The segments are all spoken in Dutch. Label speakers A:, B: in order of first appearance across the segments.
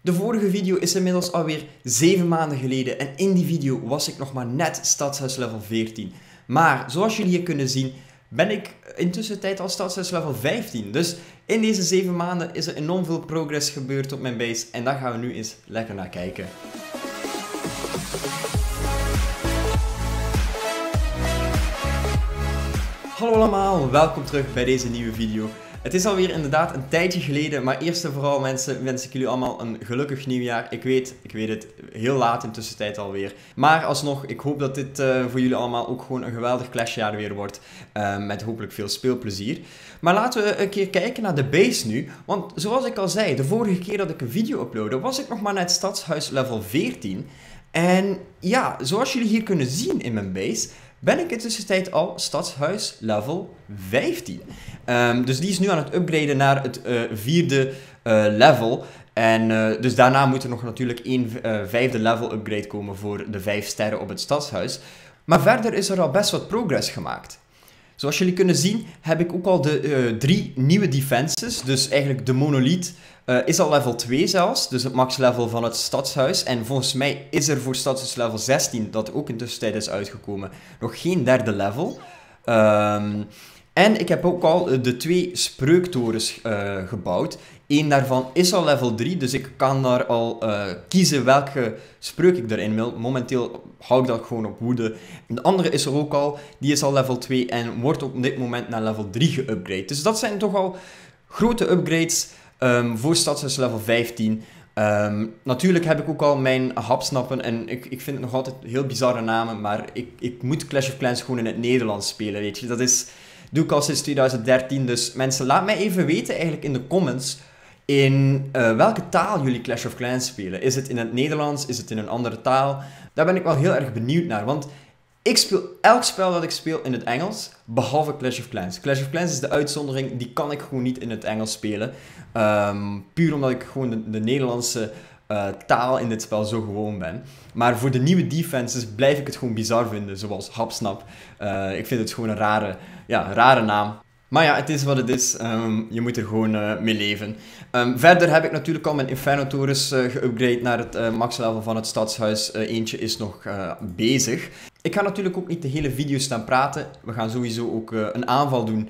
A: De vorige video is inmiddels alweer 7 maanden geleden en in die video was ik nog maar net stadshuis level 14. Maar zoals jullie hier kunnen zien ben ik intussen tijd al stadshuis level 15. Dus in deze 7 maanden is er enorm veel progress gebeurd op mijn base en daar gaan we nu eens lekker naar kijken. Hallo allemaal, welkom terug bij deze nieuwe video. Het is alweer inderdaad een tijdje geleden, maar eerst en vooral mensen wens ik jullie allemaal een gelukkig nieuwjaar. Ik weet het, heel laat in tussentijd alweer. Maar alsnog, ik hoop dat dit voor jullie allemaal ook gewoon een geweldig clashjaar weer wordt. Met hopelijk veel speelplezier. Maar laten we een keer kijken naar de base nu. Want zoals ik al zei, de vorige keer dat ik een video uploadde, was ik nog maar net stadshuis level 14. En ja, zoals jullie hier kunnen zien in mijn base, ben ik in tussentijd al stadshuis level 15. Dus die is nu aan het upgraden naar het 4e level. En dus daarna moet er nog natuurlijk een 5e level upgrade komen voor de 5 sterren op het stadshuis. Maar verder is er al best wat progress gemaakt. Zoals jullie kunnen zien heb ik ook al de 3 nieuwe defenses. Dus eigenlijk de monolith is al level 2 zelfs. Dus het max level van het stadshuis. En volgens mij is er voor stadshuis level 16, dat ook in tussentijd is uitgekomen, nog geen 3e level. En ik heb ook al de 2 spreuktorens gebouwd. Eén daarvan is al level 3, dus ik kan daar al kiezen welke spreuk ik erin wil. Momenteel hou ik dat gewoon op woede. De andere is er ook al, die is al level 2 en wordt op dit moment naar level 3 geupgrade. Dus dat zijn toch al grote upgrades voor stadshuis level 15. Natuurlijk heb ik ook al mijn hapsnappen en ik vind het nog altijd heel bizarre namen, maar ik moet Clash of Clans gewoon in het Nederlands spelen, weet je. Dat doe ik al sinds 2013, dus mensen, laat mij even weten eigenlijk in de comments in welke taal jullie Clash of Clans spelen. Is het in het Nederlands? Is het in een andere taal? Daar ben ik wel heel erg benieuwd naar, want ik speel elk spel dat ik speel in het Engels, behalve Clash of Clans. Clash of Clans is de uitzondering, die kan ik gewoon niet in het Engels spelen. Puur omdat ik gewoon de Nederlandse taal in dit spel zo gewoon ben. Maar voor de nieuwe defenses blijf ik het gewoon bizar vinden, zoals Hapsnap. Ik vind het gewoon een rare naam. Maar ja, het is wat het is. Je moet er gewoon mee leven. Verder heb ik natuurlijk al mijn Inferno torens geupgrade naar het max level van het stadshuis. Eentje is nog bezig. Ik ga natuurlijk ook niet de hele video staan praten. We gaan sowieso ook een aanval doen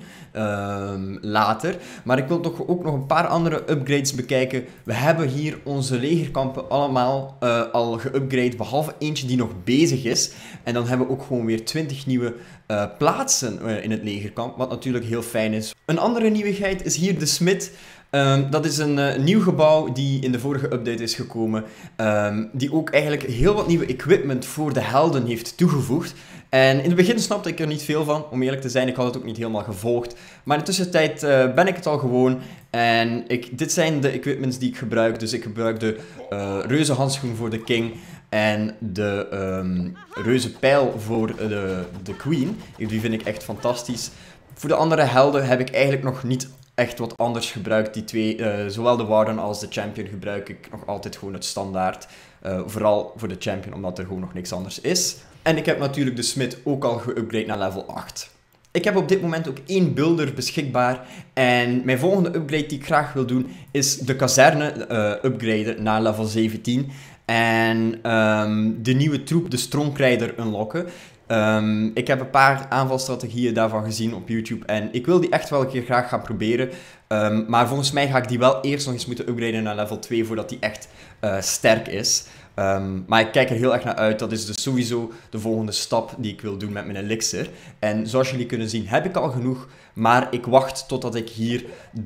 A: later. Maar ik wil toch ook nog een paar andere upgrades bekijken. We hebben hier onze legerkampen allemaal al geupgrade, behalve eentje die nog bezig is. En dan hebben we ook gewoon weer 20 nieuwe plaatsen in het legerkamp, wat natuurlijk heel fijn is. Een andere nieuwigheid is hier de smid. Dat is een nieuw gebouw die in de vorige update is gekomen, die ook eigenlijk heel wat nieuwe equipment voor de helden heeft toegevoegd. En in het begin snapte ik er niet veel van, om eerlijk te zijn, ik had het ook niet helemaal gevolgd. Maar in de tussentijd ben ik het al gewoon en dit zijn de equipments die ik gebruik. Dus ik gebruik de reuzenhandschoen voor de king en de reuzenpijl voor de queen. Die vind ik echt fantastisch. Voor de andere helden heb ik eigenlijk nog niet echt wat anders gebruikt. Die twee, zowel de Warden als de Champion gebruik ik nog altijd gewoon het standaard. Vooral voor de Champion, omdat er gewoon nog niks anders is. En ik heb natuurlijk de Smith ook al geupgrade naar level 8. Ik heb op dit moment ook 1 builder beschikbaar. En mijn volgende upgrade die ik graag wil doen is de kazerne upgraden naar level 17. En de nieuwe troep, de Stronkrijder, unlocken. Ik heb een paar aanvalstrategieën daarvan gezien op YouTube en ik wil die echt wel een keer graag gaan proberen. Maar volgens mij ga ik die wel eerst nog eens moeten upgraden naar level 2 voordat die echt sterk is. Maar ik kijk er heel erg naar uit. Dat is dus sowieso de volgende stap die ik wil doen met mijn elixir. En zoals jullie kunnen zien heb ik al genoeg. Maar ik wacht totdat ik hier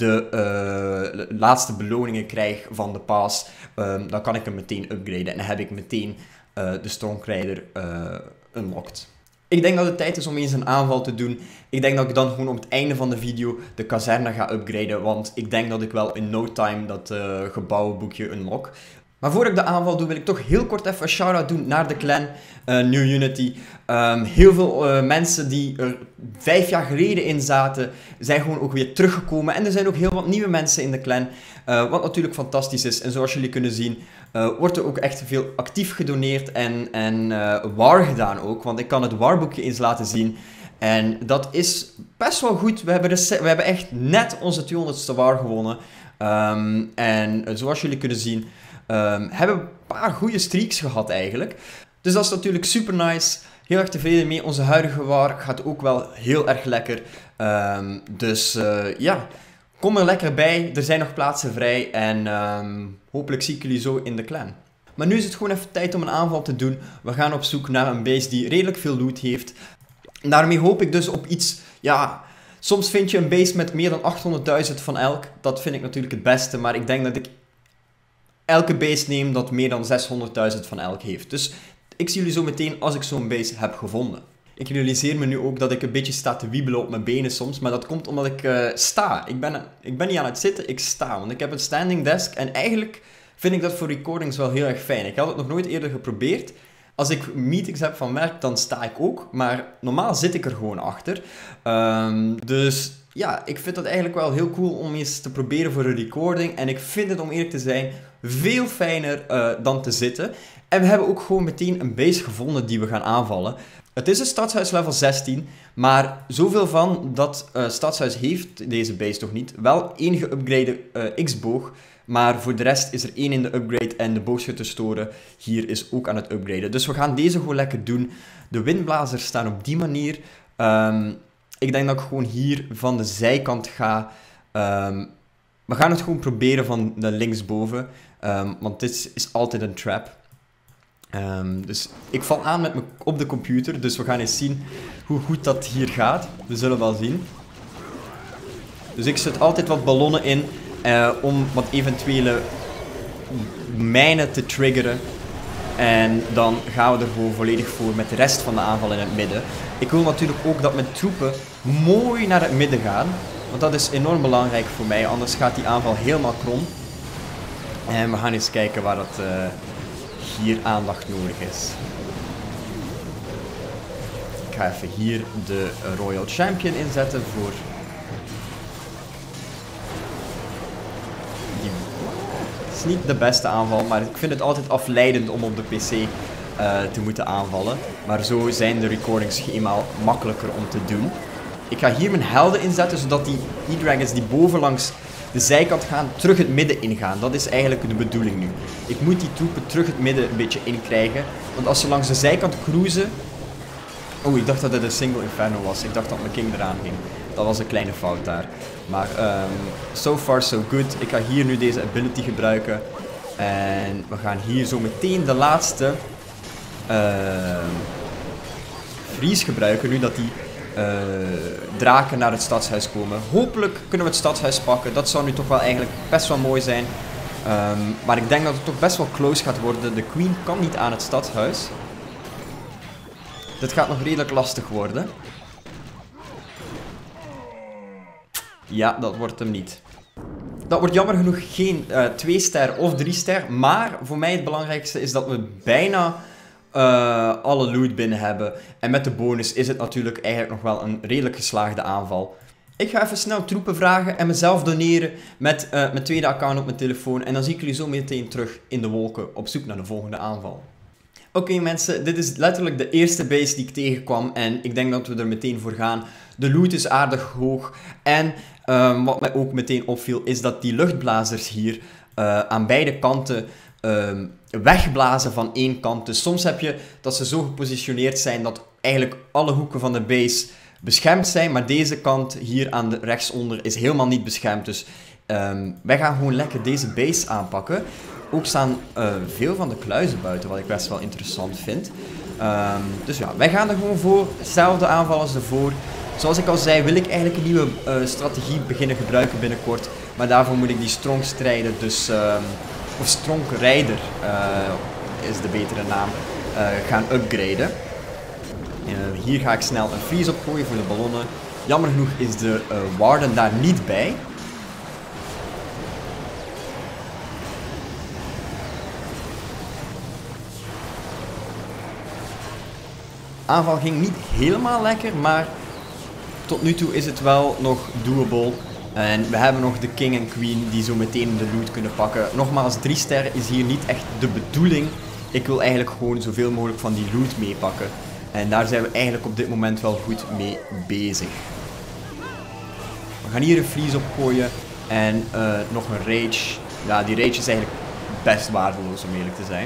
A: de laatste beloningen krijg van de pass. Dan kan ik hem meteen upgraden en dan heb ik meteen de Stronkrijder unlocked. Ik denk dat het tijd is om eens een aanval te doen. Ik denk dat ik dan gewoon op het einde van de video de kazerne ga upgraden. Want ik denk dat ik wel in no time dat gebouwenboekje unlock. Maar voor ik de aanval doe, wil ik toch heel kort even een shout-out doen naar de clan New Unity. Heel veel mensen die er 5 jaar geleden in zaten, zijn gewoon ook weer teruggekomen. En er zijn ook heel wat nieuwe mensen in de clan, wat natuurlijk fantastisch is. En zoals jullie kunnen zien, wordt er ook echt veel actief gedoneerd en war gedaan ook. Want ik kan het warboekje eens laten zien. En dat is best wel goed. We hebben echt net onze 200ste war gewonnen. En zoals jullie kunnen zien, hebben we een paar goede streaks gehad eigenlijk. Dus dat is natuurlijk super nice. Heel erg tevreden mee. Onze huidige war gaat ook wel heel erg lekker. Dus ja, kom er lekker bij. Er zijn nog plaatsen vrij. En hopelijk zie ik jullie zo in de clan. Maar nu is het gewoon even tijd om een aanval te doen. We gaan op zoek naar een base die redelijk veel loot heeft. Daarmee hoop ik dus op iets, ja... Soms vind je een base met meer dan 800.000 van elk. Dat vind ik natuurlijk het beste. Maar ik denk dat ik elke base neem dat meer dan 600.000 van elk heeft. Dus ik zie jullie zo meteen als ik zo'n base heb gevonden. Ik realiseer me nu ook dat ik een beetje sta te wiebelen op mijn benen soms. Maar dat komt omdat ik sta. Ik ben niet aan het zitten, ik sta. Want ik heb een standing desk. En eigenlijk vind ik dat voor recordings wel heel erg fijn. Ik had het nog nooit eerder geprobeerd. Als ik meetings heb van werk, dan sta ik ook. Maar normaal zit ik er gewoon achter. Dus ja, ik vind dat eigenlijk wel heel cool om eens te proberen voor een recording. En ik vind het, om eerlijk te zijn, veel fijner dan te zitten. En we hebben ook gewoon meteen een base gevonden die we gaan aanvallen. Het is een stadshuis level 16, maar zoveel van dat stadshuis heeft deze base toch niet. Wel één geüpgrade X-boog. Maar voor de rest is er één in de upgrade en de boogschutterstoren hier is ook aan het upgraden. Dus we gaan deze gewoon lekker doen. De windblazers staan op die manier. Ik denk dat ik gewoon hier van de zijkant ga. We gaan het gewoon proberen van de linksboven. Want dit is altijd een trap. Dus ik val aan met me op de computer. Dus we gaan eens zien hoe goed dat hier gaat. We zullen wel zien. Dus ik zet altijd wat ballonnen in. Om wat eventuele mijnen te triggeren. En dan gaan we er gewoon volledig voor met de rest van de aanval in het midden. Ik wil natuurlijk ook dat mijn troepen mooi naar het midden gaan. Want dat is enorm belangrijk voor mij. Anders gaat die aanval helemaal krom. En we gaan eens kijken waar dat hier aandacht nodig is. Ik ga even hier de Royal Champion inzetten voor... Het is niet de beste aanval, maar ik vind het altijd afleidend om op de PC te moeten aanvallen. Maar zo zijn de recordings eenmaal makkelijker om te doen. Ik ga hier mijn helden inzetten, zodat die E-Dragons die bovenlangs de zijkant gaan, terug het midden ingaan. Dat is eigenlijk de bedoeling nu. Ik moet die troepen terug het midden een beetje inkrijgen. Want als ze langs de zijkant cruisen... Oh, ik dacht dat het een single inferno was. Ik dacht dat mijn king eraan ging. Dat was een kleine fout daar. Maar so far so good. Ik ga hier nu deze ability gebruiken. En we gaan hier zo meteen de laatste freeze gebruiken. Nu dat die draken naar het stadshuis komen. Hopelijk kunnen we het stadshuis pakken. Dat zou nu toch wel eigenlijk best wel mooi zijn. Maar ik denk dat het toch best wel close gaat worden. De queen kan niet aan het stadshuis. Dit gaat nog redelijk lastig worden. Ja, dat wordt hem niet. Dat wordt jammer genoeg geen 2-ster of 3-ster. Maar voor mij het belangrijkste is dat we bijna alle loot binnen hebben. En met de bonus is het natuurlijk eigenlijk nog wel een redelijk geslaagde aanval. Ik ga even snel troepen vragen en mezelf doneren met mijn tweede account op mijn telefoon. En dan zie ik jullie zo meteen terug in de wolken op zoek naar de volgende aanval. Oké mensen, dit is letterlijk de eerste base die ik tegenkwam en ik denk dat we er meteen voor gaan. De loot is aardig hoog en wat mij ook meteen opviel is dat die luchtblazers hier aan beide kanten wegblazen van één kant. Dus soms heb je dat ze zo gepositioneerd zijn dat eigenlijk alle hoeken van de base beschermd zijn, maar deze kant hier aan de rechtsonder is helemaal niet beschermd. Dus wij gaan gewoon lekker deze base aanpakken. Ook staan veel van de kluizen buiten, wat ik best wel interessant vind. Dus ja, wij gaan er gewoon voor. Hetzelfde aanval als ervoor. Zoals ik al zei, wil ik eigenlijk een nieuwe strategie beginnen gebruiken binnenkort. Maar daarvoor moet ik die strong strijder, dus... of strong rijder is de betere naam, gaan upgraden. Hier ga ik snel een freeze op gooien voor de ballonnen. Jammer genoeg is de warden daar niet bij. Aanval ging niet helemaal lekker, maar tot nu toe is het wel nog doable. En we hebben nog de king en queen die zo meteen de loot kunnen pakken. Nogmaals, 3 sterren is hier niet echt de bedoeling. Ik wil eigenlijk gewoon zoveel mogelijk van die loot meepakken. En daar zijn we eigenlijk op dit moment wel goed mee bezig. We gaan hier een freeze op gooien. En nog een rage. Ja, die rage is eigenlijk best waardeloos om eerlijk te zijn.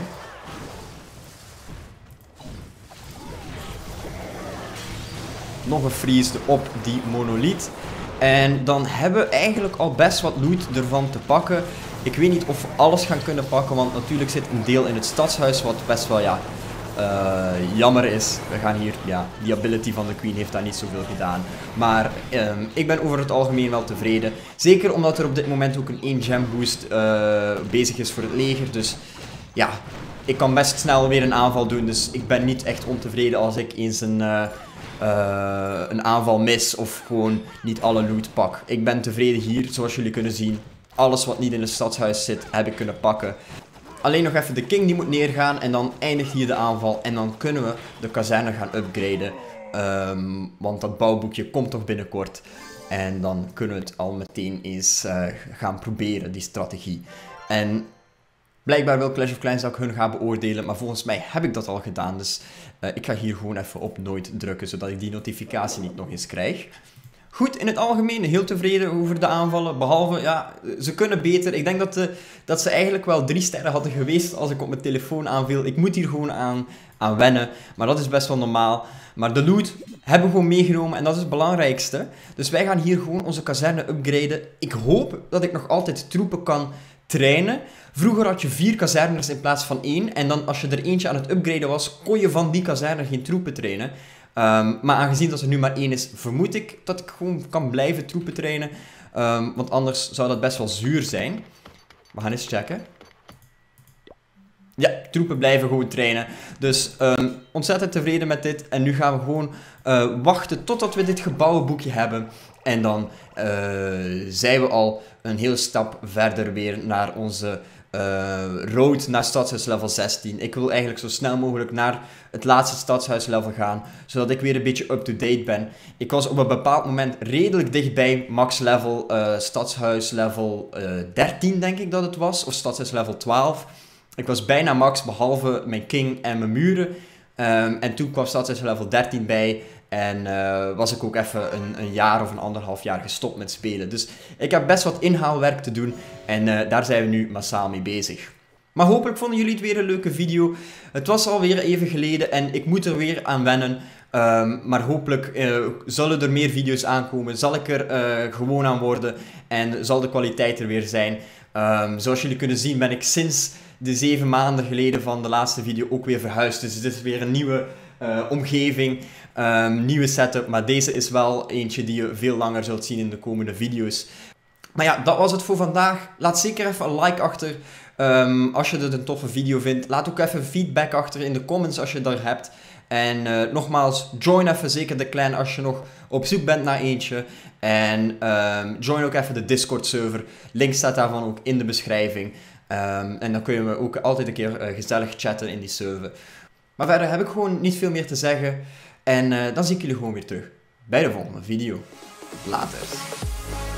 A: Nog een freeze op die monolith. En dan hebben we eigenlijk al best wat loot ervan te pakken. Ik weet niet of we alles gaan kunnen pakken, want natuurlijk zit een deel in het stadshuis wat best wel ja, jammer is. We gaan hier, ja, die ability van de Queen heeft daar niet zoveel gedaan. Maar ik ben over het algemeen wel tevreden. Zeker omdat er op dit moment ook een 1 gem boost bezig is voor het leger. Dus ja, ik kan best snel weer een aanval doen. Dus ik ben niet echt ontevreden als ik eens een aanval mis of gewoon niet alle loot pak. Ik ben tevreden hier, zoals jullie kunnen zien. Alles wat niet in het stadshuis zit, heb ik kunnen pakken. Alleen nog even de king die moet neergaan en dan eindigt hier de aanval. En dan kunnen we de kazerne gaan upgraden. Want dat bouwboekje komt toch binnenkort. En dan kunnen we het al meteen eens gaan proberen, die strategie. En blijkbaar wil Clash of Clans dat ik hun ga beoordelen, maar volgens mij heb ik dat al gedaan. Dus ik ga hier gewoon even op nooit drukken, zodat ik die notificatie niet nog eens krijg. Goed, in het algemeen heel tevreden over de aanvallen, behalve, ja, ze kunnen beter. Ik denk dat ze eigenlijk wel 3 sterren hadden geweest als ik op mijn telefoon aanviel. Ik moet hier gewoon aan wennen, maar dat is best wel normaal. Maar de loot hebben we gewoon meegenomen en dat is het belangrijkste. Dus wij gaan hier gewoon onze kazerne upgraden. Ik hoop dat ik nog altijd troepen kan trainen. Vroeger had je 4 kazernes in plaats van 1. En dan als je er eentje aan het upgraden was, kon je van die kazerne geen troepen trainen. Maar aangezien dat er nu maar 1 is, vermoed ik dat ik gewoon kan blijven troepen trainen. Want anders zou dat best wel zuur zijn. We gaan eens checken. Ja, troepen blijven gewoon trainen. Dus ontzettend tevreden met dit. En nu gaan we gewoon wachten totdat we dit gebouwenboekje hebben. En dan zijn we al een hele stap verder weer naar onze road naar stadshuis level 16. Ik wil eigenlijk zo snel mogelijk naar het laatste stadshuis level gaan, zodat ik weer een beetje up-to-date ben. Ik was op een bepaald moment redelijk dichtbij max level stadshuis level 13 denk ik dat het was, of stadshuis level 12. Ik was bijna max, behalve mijn king en mijn muren. En toen kwam stadshuis level 13 bij. En was ik ook even een jaar of een 1,5 jaar gestopt met spelen. Dus ik heb best wat inhaalwerk te doen. En daar zijn we nu massaal mee bezig. Maar hopelijk vonden jullie het weer een leuke video. Het was alweer even geleden en ik moet er weer aan wennen. Maar hopelijk zullen er meer video's aankomen. Zal ik er gewoon aan worden. En zal de kwaliteit er weer zijn. Zoals jullie kunnen zien ben ik sinds de 7 maanden geleden van de laatste video ook weer verhuisd. Dus het is weer een nieuwe omgeving. Nieuwe setup, maar deze is wel eentje die je veel langer zult zien in de komende video's. Maar ja, dat was het voor vandaag. Laat zeker even een like achter als je dit een toffe video vindt. Laat ook even feedback achter in de comments als je dat hebt. En nogmaals, join even zeker de clan als je nog op zoek bent naar eentje. En join ook even de Discord server. Link staat daarvan ook in de beschrijving. En dan kun je ook altijd een keer gezellig chatten in die server. Maar verder heb ik gewoon niet veel meer te zeggen. En dan zie ik jullie gewoon weer terug bij de volgende video. Later.